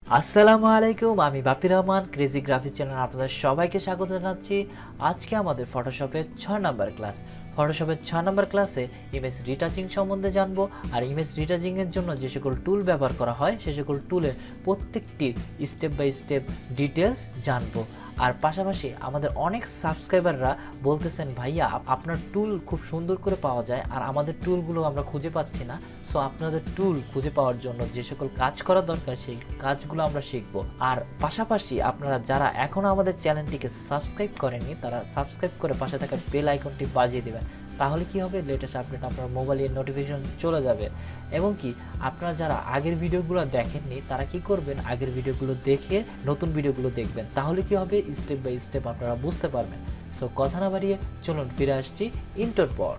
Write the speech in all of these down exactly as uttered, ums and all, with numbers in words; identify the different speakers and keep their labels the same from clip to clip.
Speaker 1: আসসালামু আলাইকুম, আমি Bapir Rahman crazy graphics channel আপনাদের সবাইকে স্বাগত জানাচ্ছি। আজকে আমাদের ফটোশপের ছয় নম্বর ক্লাস। ফটোশপের ছয় নম্বর ক্লাসে ইমেজ রিটাচিং সম্বন্ধে জানবো, আর ইমেজ রিটাচিংয়ের জন্য যে সকল টুল ব্যবহার করা হয় সে সকল টুলের প্রত্যেকটি স্টেপ বাই স্টেপ ডিটেলস জানবো। আর পাশাপাশি আমাদের অনেক সাবস্ক্রাইবাররা বলতেছেন, ভাইয়া আপনার টুল খুব সুন্দর করে পাওয়া যায় আর আমাদের টুলগুলো আমরা খুঁজে পাচ্ছি না। সো আপনাদের টুল খুঁজে পাওয়ার জন্য যে সকল কাজ করা দরকার সেই কাজগুলো আমরা শিখবো। আর পাশাপাশি আপনারা যারা এখনও আমাদের চ্যানেলটিকে সাবস্ক্রাইব করেননি তারা সাবস্ক্রাইব করে পাশে থাকা বেল আইকনটি বাজিয়ে দেবেন। তাহলে কি হবে, লেটেস্ট আপডেট আপনার মোবাইলের নোটিফিকেশন চলে যাবে। এবং কি আপনারা যারা আগের ভিডিওগুলো দেখেননি তারা কি করবেন, আগের ভিডিওগুলো দেখে নতুন ভিডিওগুলো দেখবেন। তাহলে কি হবে, স্টেপ বাই স্টেপ আপনারা বুঝতে পারবেন। সো কথা না বাড়িয়ে চলুন ফিরে আসছি ইন্টার পর।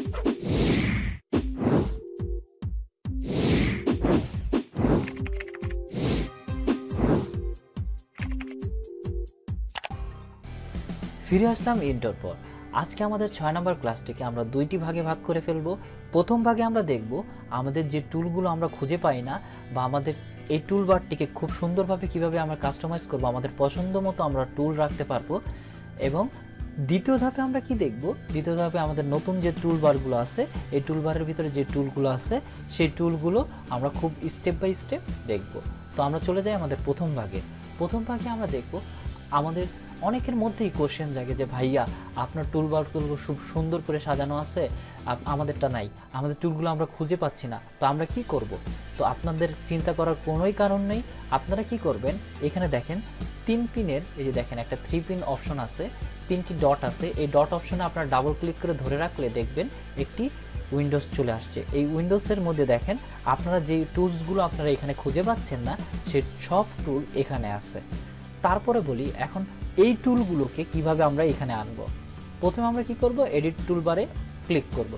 Speaker 1: ফিরে আসলাম ইন্টার পর। আজকে আমাদের ছয় নম্বর ক্লাসটিকে আমরা দুইটি ভাগে ভাগ করে ফেলবো। প্রথম ভাগে আমরা দেখব আমাদের যে টুলগুলো আমরা খুঁজে পাই না বা আমাদের এই টুল বারটিকে খুব সুন্দরভাবে কিভাবে আমরা কাস্টমাইজ করব, আমাদের পছন্দ মতো আমরা টুল রাখতে পারবো। এবং দ্বিতীয় ধাপে আমরা কি দেখব, দ্বিতীয় ধাপে আমাদের নতুন যে টুল বারগুলো আছে এই টুল বারের ভিতরে যে টুলগুলো আছে সেই টুলগুলো আমরা খুব স্টেপ বাই স্টেপ দেখব। তো আমরা চলে যাই আমাদের প্রথম ভাগে। প্রথম ভাগে আমরা দেখব আমাদের অনেকের মধ্যেই কোশ্চেন জাগে যে ভাইয়া আপনার টুলবারগুলো খুব সুন্দর করে সাজানো আছে, আমাদেরটা নাই, আমাদের টুলগুলো আমরা খুঁজে পাচ্ছি না, তো আমরা কি করব। তো আপনাদের চিন্তা করার কোনোই কারণ নেই। আপনারা কি করবেন, এখানে দেখেন তিন পিনের, এই যে দেখেন একটা থ্রি পিন অপশন আছে, তিনটি ডট আছে। এই ডট অপশনে আপনারা ডাবল ক্লিক করে ধরে রাখলে দেখবেন একটি উইন্ডোজ চলে আসছে। এই উইন্ডোজের মধ্যে দেখেন আপনারা যে টুলসগুলো আপনারা এখানে খুঁজে পাচ্ছেন না সেই সব টুল এখানে আছে। তারপরে বলি এখন এই টুলগুলোকে কিভাবে আমরা এখানে আনব। প্রথমে আমরা কি করব, এডিট টুলবারে ক্লিক করব।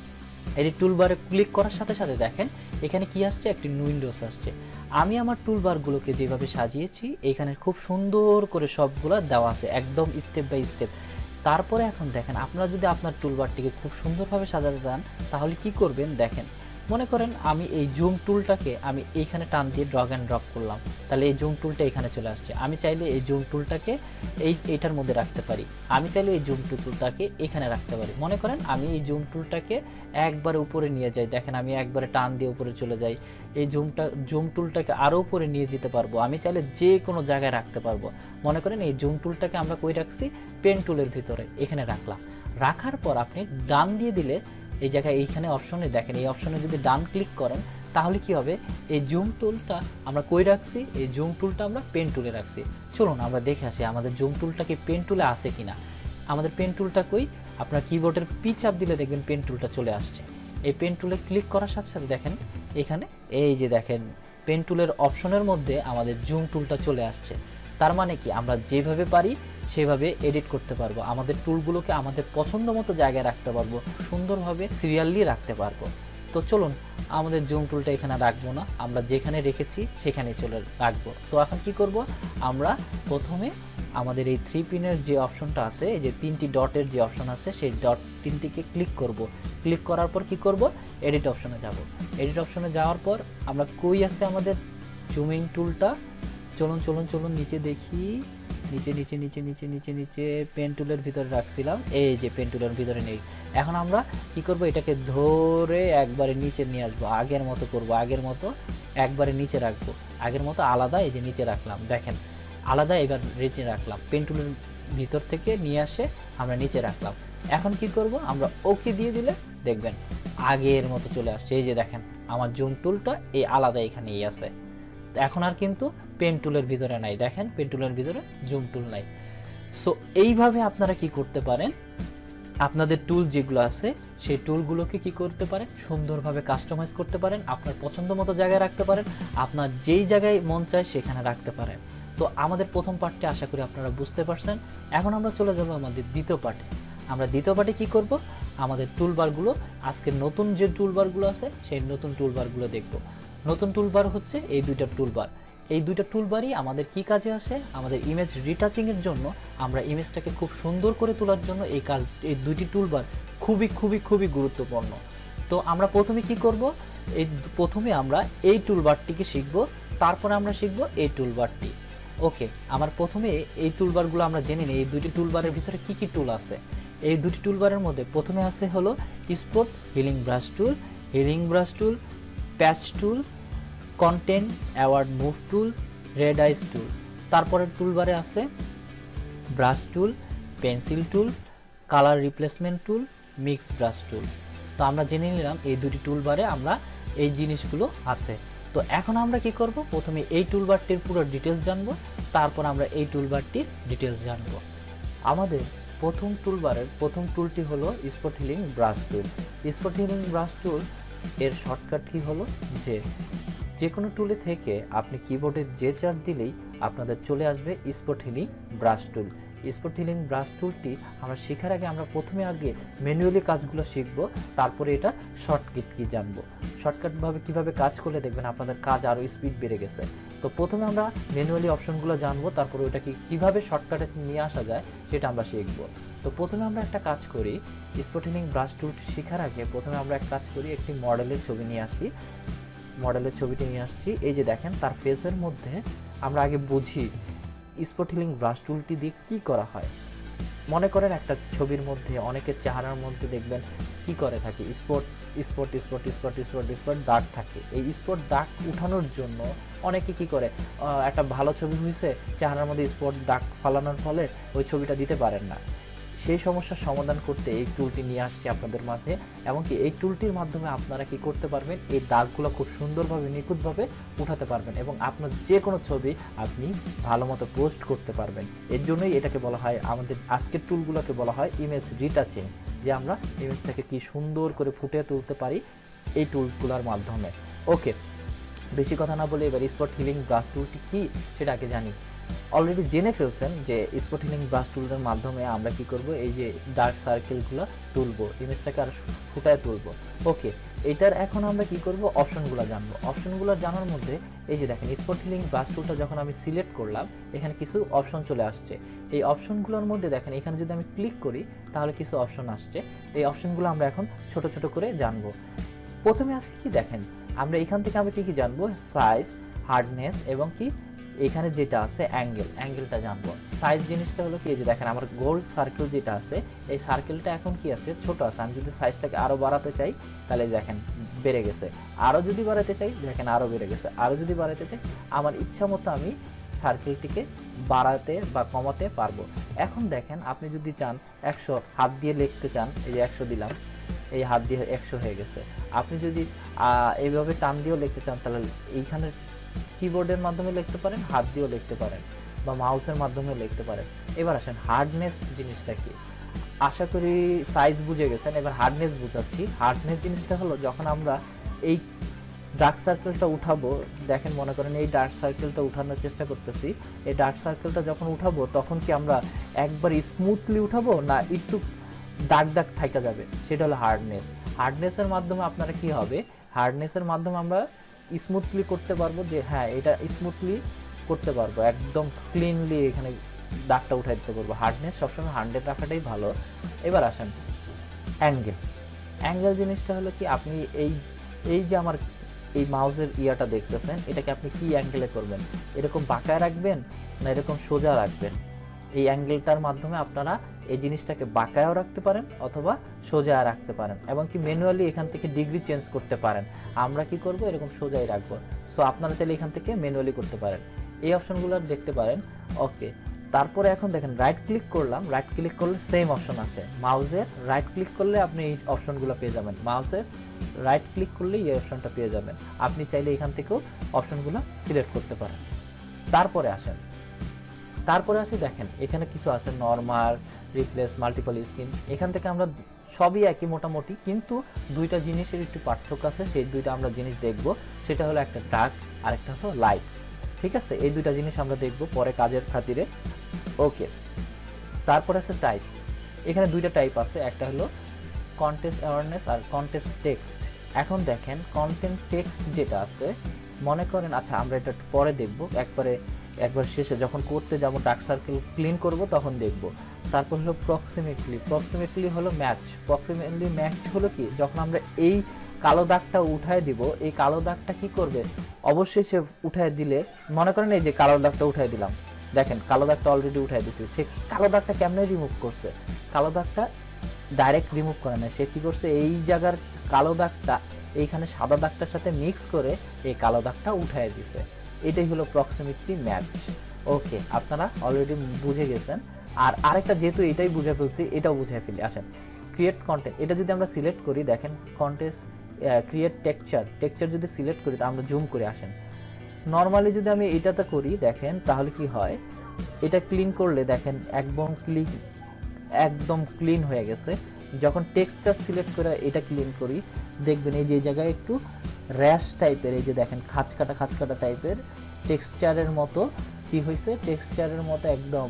Speaker 1: এডিট টুলবারে ক্লিক করার সাথে সাথে দেখেন এখানে কি আসছে, একটি উইন্ডোজ আসছে। আমি আমার টুলবারগুলোকে যেভাবে সাজিয়েছি এখানে খুব সুন্দর করে সবগুলো দেওয়া আছে একদম স্টেপ বাই স্টেপ। তারপরে এখন দেখেন আপনারা যদি আপনার টুলবারটিকে খুব সুন্দরভাবে সাজাতে চান তাহলে কি করবেন, দেখেন মনে করেন আমি এই জুম টুলটাকে আমি এইখানে টান দিয়ে ড্র্যাগ অ্যান্ড ড্রপ করলাম, তাহলে এই জুম টুলটা এখানে চলে আসছে। আমি চাইলে এই জুম টুলটাকে এই এইটার মধ্যে রাখতে পারি, আমি চাইলে এই জুম টুলটাকে এখানে রাখতে পারি। মনে করেন আমি এই জুম টুলটাকে একবারে উপরে নিয়ে যাই, দেখেন আমি একবারে টান দিয়ে উপরে চলে যাই। এই জুমটা জুম টুলটাকে আরও উপরে নিয়ে যেতে পারবো, আমি চাইলে যে কোনো জায়গায় রাখতে পারবো। মনে করেন এই জুম টুলটাকে আমরা কই রাখছি, পেন টুলের ভিতরে এখানে রাখলাম। রাখার পর আপনি ডান দিয়ে দিলে এই জায়গায় এইখানে অপশনে দেখেন, এই অপশনে যদি ডান ক্লিক করেন তাহলে কি হবে, এই জুম টুলটা আমরা কই রাখছি, এই জুম টুলটা আমরা পেন টুলে রাখছি। চলুন আমরা দেখে আসি আমাদের জুম টুলটা কি পেন টুলে আছে কিনা। আমাদের পেন টুলটা কই, আপনার কিবোর্ডের পি চাপ দিলে দেখবেন পেন টুলটা চলে আসছে। এই পেন টুলে ক্লিক করার সাথে সাথে দেখেন এখানে এই যে দেখেন পেন টুলের অপশনের মধ্যে আমাদের জুম টুলটা চলে আসছে। তার মানে কি আমরা যেভাবে পারি সেভাবে এডিট করতে পারবো, আমাদের টুলগুলোকে আমাদের পছন্দ মতো জায়গায় রাখতে পারবো, সুন্দরভাবে সিরিয়ালি রাখতে পারবো। তো চলুন আমাদের জুম টুলটা এখানে রাখবো না, আমরা যেখানে রেখেছি সেখানে চলে রাখবো। তো এখন কি করব, আমরা প্রথমে আমাদের এই থ্রি পিনের যে অপশনটা আছে, এই যে তিনটি ডটের যে অপশন আছে সেই ডট তিনটিকে ক্লিক করব। ক্লিক করার পর কি করব, এডিট অপশনে যাব। এডিট অপশনে যাওয়ার পর আমরা কই আছে আমাদের জুমিং টুলটা, চলুন চলুন চলুন নিচে দেখি, নিচে নিচে নিচে নিচে নিচে নিচে পেন টুলের ভিতরে রাখছিলাম, এই যে পেন টুলের ভিতরে নেই। এখন আমরা কি করব, এটাকে ধরে একবারে নিচে নিয়ে আসবো, আগের মতো করব, আগের মতো একবারে নিচে রাখবো, আগের মতো আলাদা এই যে নিচে রাখলাম, দেখেন আলাদা এবার নিচে রাখলাম, পেন টুলের ভিতর থেকে নিয়ে আসে আমরা নিচে রাখলাম। এখন কি করব, আমরা ওকে দিয়ে দিলে দেখবেন আগের মতো চলে আসছে। এই যে দেখেন আমার জুম টুলটা এই আলাদা এখানেই আছে, এখন আর কিন্তু পেন টুলের ভিতরে নাই, দেখেন পেন টুলের ভিতরে জুম টুল নাই। সো এইভাবে আপনারা কি করতে পারেন, আপনাদের টুল যেগুলো আছে সেই টুলগুলোকে কি করতে পারেন, সুন্দরভাবে কাস্টমাইজ করতে পারেন, আপনার পছন্দ মতো জায়গায় রাখতে পারেন, আপনার যেই জায়গায় মন চায় সেখানে রাখতে পারেন। তো আমাদের প্রথম পার্টটি আশা করি আপনারা বুঝতে পারছেন। এখন আমরা চলে যাব আমাদের দ্বিতীয় পার্টে। আমরা দ্বিতীয় পার্টে কি করব, আমাদের টুলবারগুলো, আজকে নতুন যে টুলবারগুলো আছে সেই নতুন টুলবারগুলো দেখব। নতুন টুলবার হচ্ছে এই দুইটা টুলবার। এই দুইটা টুলবারই আমাদের কি কাজে আসে, আমাদের ইমেজ রিটাচিং এর জন্য, আমরা ইমেজটাকে খুব সুন্দর করে তোলার জন্য এই কাজ, এই দুইটি টুলবার খুবই খুবই খুবই গুরুত্বপূর্ণ। তো আমরা প্রথমে কি করব, এই প্রথমে আমরা এই টুলবারটিকে শিখব তারপরে আমরা শিখব এই টুলবারটি। ওকে, আমার প্রথমে এই টুলবারগুলো আমরা জেনে নিই এই দুটি টুলবারের ভিতরে কি কি টুল আছে। এই দুটি টুলবারের মধ্যে প্রথমে আছে হলো spot healing brush tool, healing brush tool, patch tool, content award move tool, red eyes tool. তারপরের টুলবারে আছে brush tool, pencil tool, colour replacement tool, mix brush tool. তো আমরা জেনে নিলাম এই দুটি টুলবারে আমরা এই জিনিসগুলো আছে। তো এখন আমরা কি করব, প্রথমে এই টুলবারটির পুরো ডিটেলস জানবো, তারপর আমরা এই টুলবারটির ডিটেলস জানবো। আমাদের প্রথম টুলবারের প্রথম টুলটি হলো spot healing brush tool. Spot healing brush tool এর শর্টকাট কি হলো যে যে কোনো টুলে থেকে আপনি কিবোর্ডে যে চাপ দিলেই আপনাদের চলে আসবে spot healing brush tool. Spot healing brush টুলটি আমরা শেখার আগে আমরা প্রথমে আগে ম্যানুয়ালি কাজগুলো শিখব, তারপরে এটা শর্টকাট কি জানবো। শর্টকাটভাবে কিভাবে কাজ করলে দেখবেন আপনাদের কাজ আরও স্পিড বেড়ে গেছে। তো প্রথমে আমরা ম্যানুয়ালি অপশনগুলো জানবো, তারপরে ওটা কি কীভাবে শর্টকাটে নিয়ে আসা যায় সেটা আমরা শিখব। তো প্রথমে আমরা একটা কাজ করি, স্পট হিলিং ব্রাশ টুলটি শেখার আগে প্রথমে আমরা এক কাজ করি, একটি মডেলের ছবি নিয়ে আসি। মডেলের ছবিটি নিয়ে আসছি, এই যে দেখেন তার ফেসের মধ্যে আমরা আগে বুঝি স্পট হিলিং ব্রাশ টুলটি দিয়ে কী করা হয়। মনে করেন একটা ছবির মধ্যে অনেকের চেহারার মধ্যে দেখবেন কি করে থাকে spot spot spot spot spot spot দাগ থাকে। এই স্পট দাগ উঠানোর জন্য অনেকে কি করে, একটা ভালো ছবি হয়েছে চেহারার মধ্যে স্পট দাগ ফালানোর ফলে ওই ছবিটা দিতে পারেন না। সেই সমস্যার সমাধান করতে এই টুলটি নিয়ে আসছি আপনাদের মাঝে, এমনকি এই টুলটির মাধ্যমে আপনারা কি করতে পারবেন, এই দাগগুলো খুব সুন্দরভাবে নিখুঁতভাবে উঠাতে পারবেন এবং আপনার যে কোনো ছবি আপনি ভালো মতো পোস্ট করতে পারবেন। এর জন্যই এটাকে বলা হয়, আমাদের আজকের টুলগুলোকে বলা হয় ইমেজ রিটাচিং, যে আমরা ইমেজটাকে কি সুন্দর করে ফুটিয়ে তুলতে পারি এই টুলসগুলোর মাধ্যমে। ওকে, বেশি কথা না বলে এবার স্পট হিলিং ব্রাশ টুলটি কী সেটা আগে জানি। অলরেডি জেনে ফেলছেন যে স্পট হিলিং ব্রাশ টুলের মাধ্যমে আমরা কি করব, এই যে ডার্ক সার্কেলগুলো তুলবো, ইমেজটাকে আর ফুটায় তুলবো। ওকে, এটার এখন আমরা কি করব, অপশনগুলো জানবো। অপশনগুলো জানার মধ্যে এই যে দেখেন স্পট হিলিং ব্রাশ টুলটা যখন আমি সিলেক্ট করলাম এখানে কিছু অপশন চলে আসছে। এই অপশনগুলোর মধ্যে দেখেন এখানে যদি আমি ক্লিক করি তাহলে কিছু অপশন আসছে। এই অপশনগুলো আমরা এখন ছোট ছোট করে জানবো। প্রথমে আছে কি দেখেন, আমরা এখান থেকে আমরা কি কি জানবো, সাইজ, হার্ডনেস এবং কি এখানে যেটা আছে অ্যাঙ্গেল, অ্যাঙ্গেলটা জানবো। সাইজ জিনিসটা হলো কি, যে দেখেন আমার গোল সার্কেল যেটা আছে এই সার্কেলটা এখন কি আছে, ছোট আছে। আমি যদি সাইজটাকে আরও বাড়াতে চাই তাহলে দেখেন বেড়ে গেছে, আরও যদি বাড়াতে চাই দেখেন আরও বেড়ে গেছে, আরও যদি বাড়াতে চাই আমার ইচ্ছা মতো আমি সার্কেলটিকে বাড়াতে বা কমাতে পারবো। এখন দেখেন আপনি যদি চান একশো হাত দিয়ে লিখতে চান, এই যে একশো দিলাম, এই হাত দিয়ে একশো হয়ে গেছে। আপনি যদি এইভাবে টান দিয়েও লিখতে চান তাহলে এইখানে কিবোর্ডের মাধ্যমে লিখতে পারেন, হাত দিয়েও লিখতে পারেন বা মাউসের মাধ্যমে লিখতে পারেন। এবার আসেন হার্ডনেস জিনিসটা কি, আশা করি সাইজ বুঝে গেছেন, এবার হার্ডনেস বুঝাচ্ছি। হার্ডনেস জিনিসটা হলো যখন আমরা এই ডার্ক সার্কেলটা উঠাবো, দেখেন মনে করেন এই ডার্ক সার্কেলটা উঠানোর চেষ্টা করতেছি, এই ডার্ক সার্কেলটা যখন উঠাবো তখন কি আমরা একবার স্মুথলি উঠাবো না একটু দাগ দাগ থাকা যাবে, সেটা হলো হার্ডনেস। হার্ডনেসের মাধ্যমে আপনারা কি হবে, হার্ডনেসের মাধ্যমে আমরা স্মুথলি করতে পারবো, যে হ্যাঁ এটা স্মুথলি করতে পারবো, একদম ক্লিনলি এখানে দাগটা উঠাই দিতে পারবো। হার্ডনেস সবসময় হান্ড্রেড রাখাটাই ভালো। এবার আসেন অ্যাঙ্গেল। অ্যাঙ্গেল জিনিসটা হলো কি, আপনি এই এই যে আমার এই মাউসের ইয়াটা দেখতেছেন, এটাকে আপনি কি অ্যাঙ্গেলে করবেন, এরকম বাঁকায় রাখবেন না এরকম সোজা রাখবেন। এই অ্যাঙ্গেলটার মাধ্যমে আপনারা এই জিনিসটাকে বাঁকায়ও রাখতে পারেন অথবা সোজা রাখতে পারেন, এবং কি ম্যানুয়ালি এখান থেকে ডিগ্রি চেঞ্জ করতে পারেন। আমরা কি করব, এরকম সোজাই রাখবো। সো আপনারা চাইলে এখান থেকে ম্যানুয়ালি করতে পারেন, এই অপশনগুলো দেখতে পারেন। ওকে, তারপরে এখন দেখেন রাইট ক্লিক করলাম, রাইট ক্লিক করলে সেম অপশন আছে। মাউসের রাইট ক্লিক করলে আপনি এই অপশনগুলো পেয়ে যাবেন, মাউসের রাইট ক্লিক করলেই এই অপশনটা পেয়ে যাবেন। আপনি চাইলে এখান থেকেও অপশনগুলো সিলেক্ট করতে পারেন। তারপরে আসেন, তারপরে আসি দেখেন এখানে কিছু আছে নরমাল, রিপ্লেস, মাল্টিপল স্ক্রিন। এখান থেকে আমরা সবই একই মোটামুটি, কিন্তু দুইটা জিনিসের একটু পার্থক্য আছে, সেই দুইটা আমরা জিনিস দেখব। সেটা হলো একটা ডার্ক আর একটা হলো লাইট। ঠিক আছে, এই দুইটা জিনিস আমরা দেখব পরে কাজের খাতিরে। ওকে, তারপর আছে টাইপ। এখানে দুইটা টাইপ আছে, একটা হলো কন্টেন্ট অ্যাওয়ারনেস আর কন্টেন্ট টেক্সট। এখন দেখেন কন্টেন্ট টেক্সট যেটা আছে, মনে করেন আচ্ছা আমরা এটা পরে দেখব, একবারে একবার শেষে যখন করতে যাব ডার্ক সার্কেল ক্লিন করব তখন দেখব। তারপর হলো প্রক্সিমেটলি, প্রক্সিমেটলি হলো ম্যাচ, প্রক্সিমেটলি ম্যাচ হলো কি যখন আমরা এই কালো দাগটা উঠায় দিব, এই কালো দাগটা কি করবে অবশ্যই সে উঠায় দিলে, মনে করেন এই যে কালো দাগটা উঠায় দিলাম, দেখেন কালো দাগটা অলরেডি উঠায় দিছে, সে কালো দাগটা কেমনে রিমুভ করছে, কালো দাগটা ডাইরেক্ট রিমুভ করে না, সে কি করছে এই জায়গার কালো দাগটা এইখানে সাদা দাগটার সাথে মিক্স করে এই কালো দাগটা উঠায় দিছে, এটাই হলো প্রক্সিমিটি ম্যাচ। ওকে, আপনারা অলরেডি বুঝে গেছেন। আর আরেকটা যেহেতু এটাই বুঝে ফেলছি এটাও বুঝে ফেলি, আসেন ক্রিয়েট কন্টেন্ট, এটা যদি আমরা সিলেক্ট করি দেখেন কন্টেন্ট ক্রিয়েট টেক্সচার, টেক্সচার যদি সিলেক্ট করি তা আমরা জুম করে আসেন, নর্মালি যদি আমি এটাতে করি দেখেন তাহলে কি হয়, এটা ক্লিন করলে দেখেন একদম ক্লিক একদম ক্লিন হয়ে গেছে। যখন টেক্সচার সিলেক্ট করে এটা ক্লিন করি দেখবেন এই যে জায়গায় একটু র্যাশ টাইপের, এই যে দেখেন খাঁচ কাটা খাঁচ কাটা টাইপের টেক্সচারের মতো কি হয়েছে, টেক্সচারের মতো একদম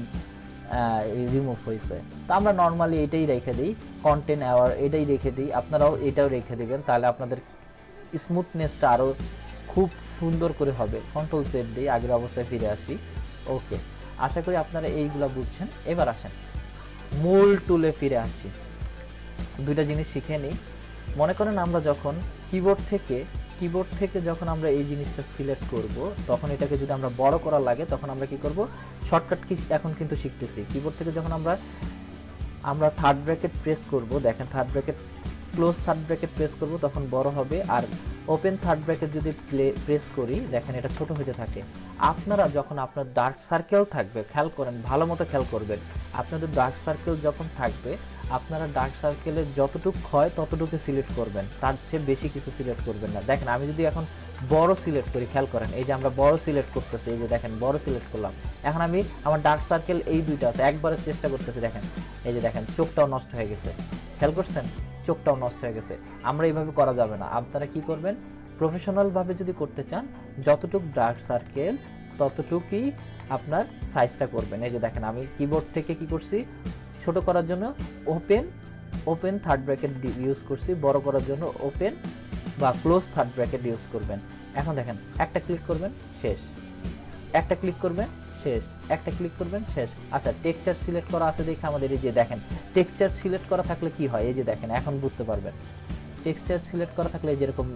Speaker 1: রিমুভ হয়েছে। তো আমরা নর্মালি এটাই রেখে দিই, কন্টেন্ট অ্যাওয়ার এটাই রেখে দিই, আপনারাও এটাও রেখে দিবেন, তাহলে আপনাদের স্মুথনেসটা আরও খুব সুন্দর করে হবে। কন্ট্রোল জেড দিই, আগের অবস্থায় ফিরে আসি। ওকে, আশা করি আপনারা এইগুলা বুঝছেন। এবার আসেন মূল টুলে ফিরে আসি, দুইটা জিনিস শিখে নিই। মনে করেন আমরা যখন কিবোর্ড থেকে কিবোর্ড থেকে যখন আমরা এই জিনিসটা সিলেক্ট করব তখন এটাকে যদি আমরা বড় করা লাগে তখন আমরা কি করব, শর্টকাট কি এখন কিন্তু শিখতেছি। কিবোর্ড থেকে যখন আমরা আমরা থার্ড ব্র্যাকেট প্রেস করব, দেখেন third bracket close third bracket press করব তখন বড় হবে, আর ওপেন থার্ড ব্র্যাকেট যদি প্রেস করি দেখেন এটা ছোট হতে থাকে। আপনারা যখন আপনার ডার্ক সার্কেল থাকবে, খেয়াল করেন ভালো মতো খেয়াল করবেন, আপনাদের ডার্ক সার্কেল যখন থাকবে আপনারা ডার্ক সার্কেলের যতটুকু হয় ততটুকু সিলেক্ট করবেন, তার চেয়ে বেশি কিছু সিলেক্ট করবেন না। দেখেন আমি যদি এখন বড় সিলেক্ট করি, খেয়াল করেন এই যে আমরা বড় সিলেক্ট করতেছি, এই যে দেখেন বড় সিলেক্ট করলাম, এখন আমি আমার ডার্ক সার্কেল এই দুইটা আছে একবারের চেষ্টা করতেছি, দেখেন এই যে দেখেন চোখটাও নষ্ট হয়ে গেছে, খেয়াল করছেন চোখটাও নষ্ট হয়ে গেছে। আমরা এইভাবে করা যাবে না, আপনারা কি করবেন প্রফেশনালভাবে যদি করতে চান যতটুকু ডার্ক সার্কেল ততটুকুই আপনার সাইজটা করবেন। এই যে দেখেন আমি কিবোর্ড থেকে কি করছি, ছোট করার জন্য open open third bracket use করছি, বড় করার জন্য ওপেন বা ক্লোজ থার্ড ব্র্যাকেট ইউজ করবেন। এখন দেখেন একটা ক্লিক করবেন শেষ, একটা ক্লিক করবেন শেষ, একটা ক্লিক করবেন শেষ। আচ্ছা টেক্সচার সিলেক্ট করা আছে দেখে আমাদের এই যে দেখেন টেক্সচার সিলেক্ট করা থাকলে কি হয়, এই যে দেখেন এখন বুঝতে পারবেন, টেক্সচার সিলেক্ট করা থাকলে যেরকম